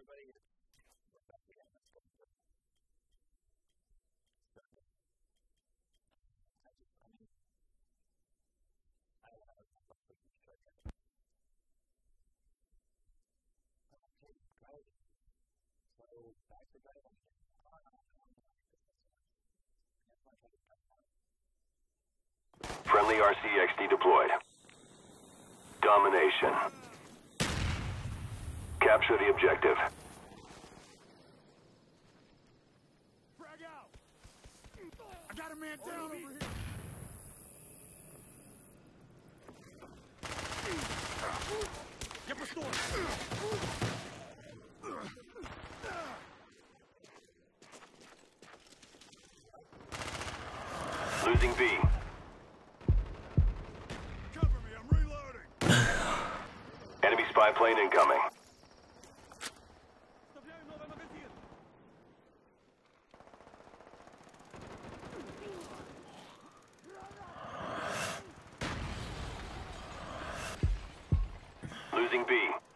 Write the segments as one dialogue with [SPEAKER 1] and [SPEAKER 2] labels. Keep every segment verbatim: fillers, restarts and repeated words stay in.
[SPEAKER 1] everybody. We're back again. Let's go for it. So, I just, I mean, I don't know how to put this trigger. Okay, great. So, back to driving again. Oh, no, I don't know. That's my case right now.
[SPEAKER 2] Friendly R C X D deployed. Domination. Capture the objective.
[SPEAKER 3] Frag out! I got a man down over here! Get the store!
[SPEAKER 2] Losing B.
[SPEAKER 3] Cover me, I'm reloading!
[SPEAKER 2] Enemy spy plane incoming. Losing B.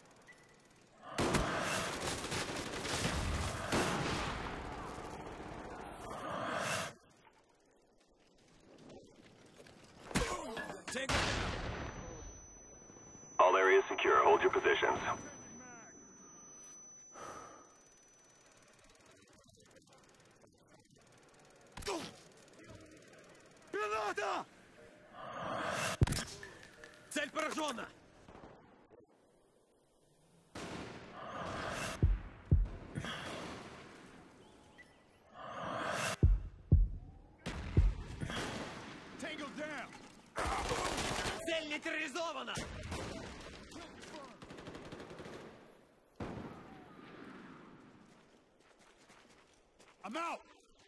[SPEAKER 2] All areas secure. Hold your positions.
[SPEAKER 3] Граната! Цель поражена! Tango down! Цель нейтрализована! I'm out!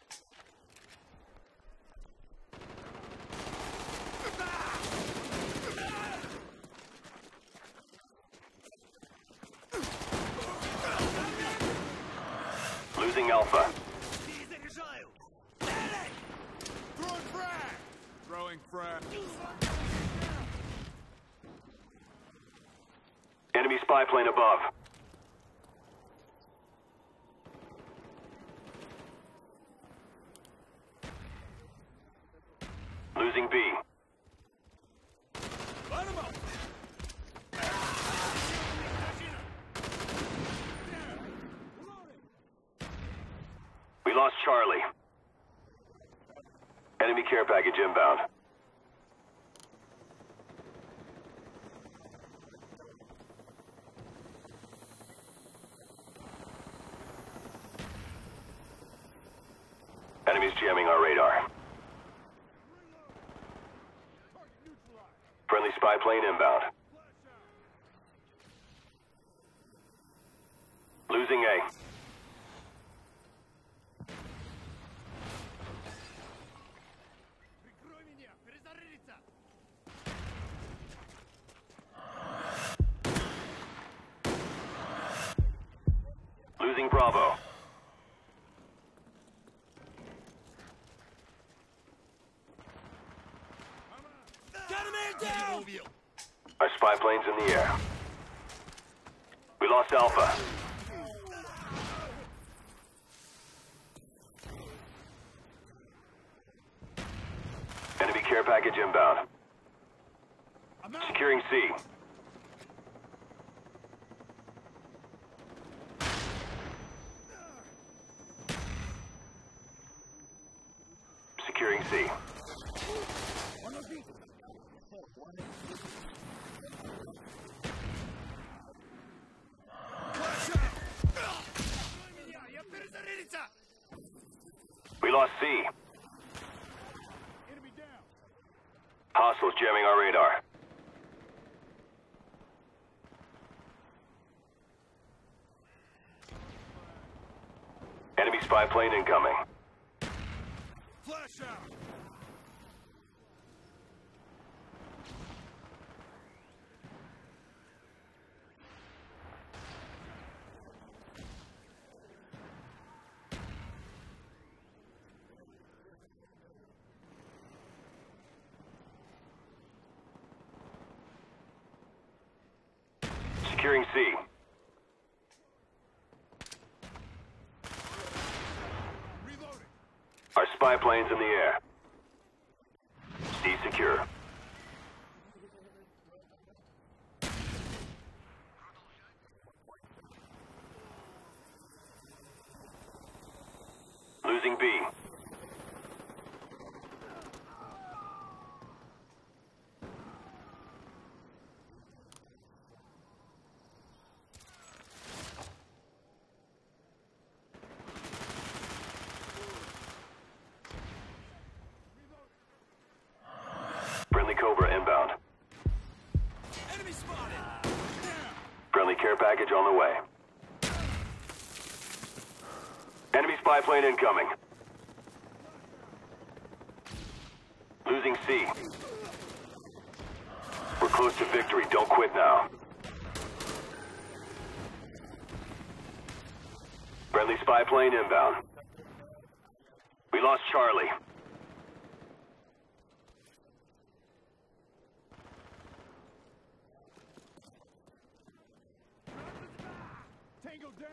[SPEAKER 2] Losing Alpha.
[SPEAKER 3] Throwing frag! Throwing frag.
[SPEAKER 2] Enemy spy plane above. Losing B.
[SPEAKER 3] Let him up!
[SPEAKER 2] We lost Charlie. Enemy care package inbound. Enemies jamming our radar. Friendly spy plane inbound. Losing A. Losing Bravo.
[SPEAKER 3] Got a man down!
[SPEAKER 2] Our spy plane's in the air. We lost Alpha. Enemy care package inbound. Securing C. Securing C. We lost C.
[SPEAKER 3] Enemy down.
[SPEAKER 2] Hostiles jamming our radar. Enemy spy plane incoming.
[SPEAKER 3] Flash out!
[SPEAKER 2] Securing C. spy planes in the air. C secure. Losing B. Friendly Cobra inbound.
[SPEAKER 3] Enemy spotted!
[SPEAKER 2] Friendly care package on the way. Enemy spy plane incoming. Losing C. We're close to victory. Don't quit now. Friendly spy plane inbound. We lost Charlie.
[SPEAKER 3] Tango down!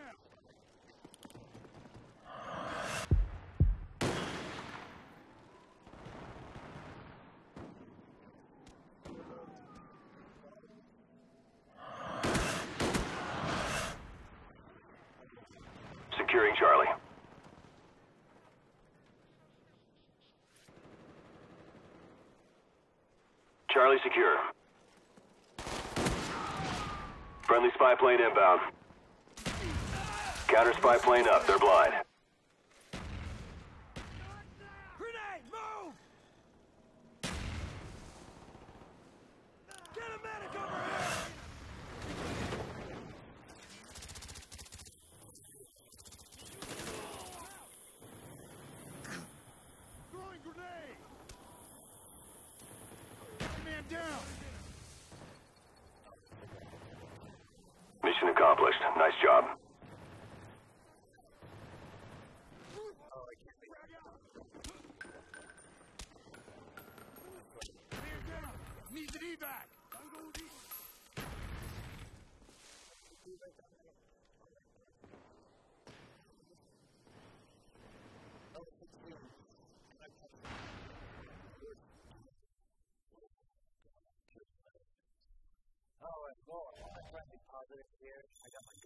[SPEAKER 2] Securing Charlie. Charlie secure. Friendly spy plane inbound. Counter spy plane up. They're blind.
[SPEAKER 3] Grenade, move! Get a medic over here! Throwing grenade! Man down!
[SPEAKER 2] Mission accomplished. Nice job.
[SPEAKER 3] Man down! Needs an evac!
[SPEAKER 1] Oh, and more. I'm trying to be positive here. I got my